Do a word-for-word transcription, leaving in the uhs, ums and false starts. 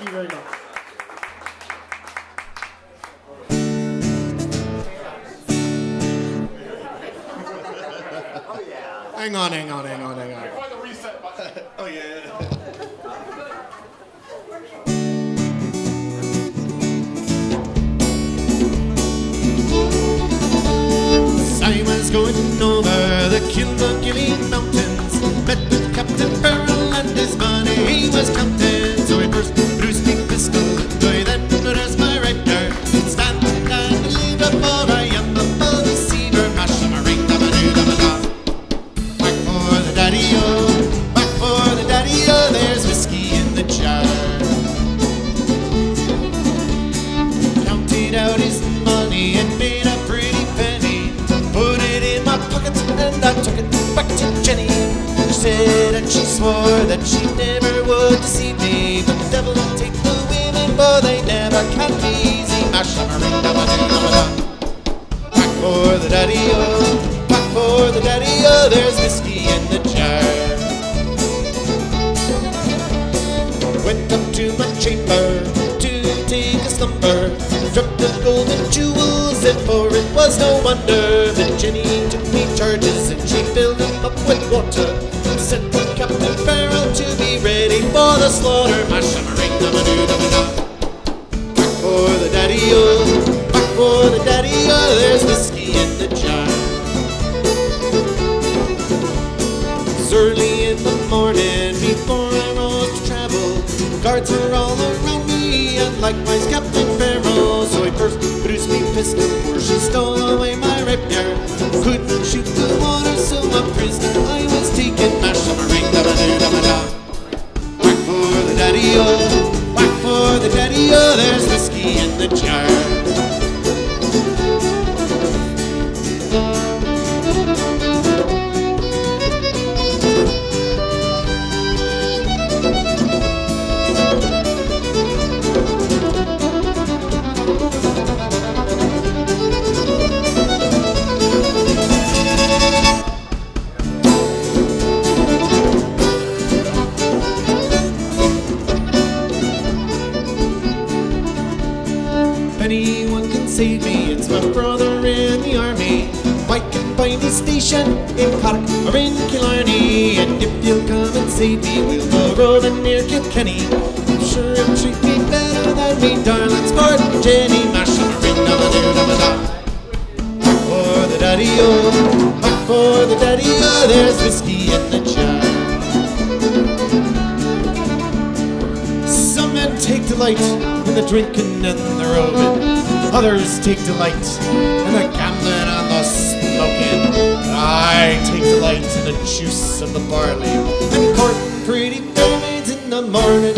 you very much. Hang on, hang on, hang on, hang on. Find the reset button. Oh, yeah. I was going over the Kilmacilly Mountains, met with Captain Farrell and his money he was counting. So he first produced me pistol, so he then raised my rapier. Stand and believe it, for I am a full deceiver. Mash them a ring, da ba doo da ba da. Back for the daddy-o, back for the daddy-o, there's whiskey in the jar. Counted out his money and made a pretty penny, put it in my pocket and I took it back to Jenny. She said and she swore that she never would deceive me, but the devil will take the women, for they never can be easy. Mash them a ring, da ba doo da ba da. Back for the daddy-o, back for the daddy-o, there's whiskey in the jar. Went up to my chamber to take a slumber, dropped the golden jewels, and for it was no wonder that Jenny took me charges and she filled them up with water. Sent Captain Farrell to be ready for the slaughter. Mash them a ring, da ba doo da ba da. Back for the daddy-o, back for the daddy-o, there's whiskey in the jar. It's early in the morning before I rose to travel. Guards were all around me and likewise Captain Farrell. So he first produced me pistol, for she stole away my rapier. Couldn't shoot the water, so a prisoner I was taken. Mash them a ring, da ba doo da ba da. Whack for the daddy-o, whack for the daddy-o, there's whiskey in the jar. Anyone can save me, it's my brother in the army. Mike can find his station in Cork or in Killarney, and if you'll come and save me, we'll go rolling near Kilkenny. I'm sure he'll treat me better than me darling sport and Jenny. Mash them a ring, da ba doo da ba da. Back for the daddy-o, back for the daddy-o, there's whiskey in the jar. Some men take delight in the drinking and the roving, others take delight in the gambling and the smoking. I take delight in the juice of the barley and courting pretty fair maids in the morning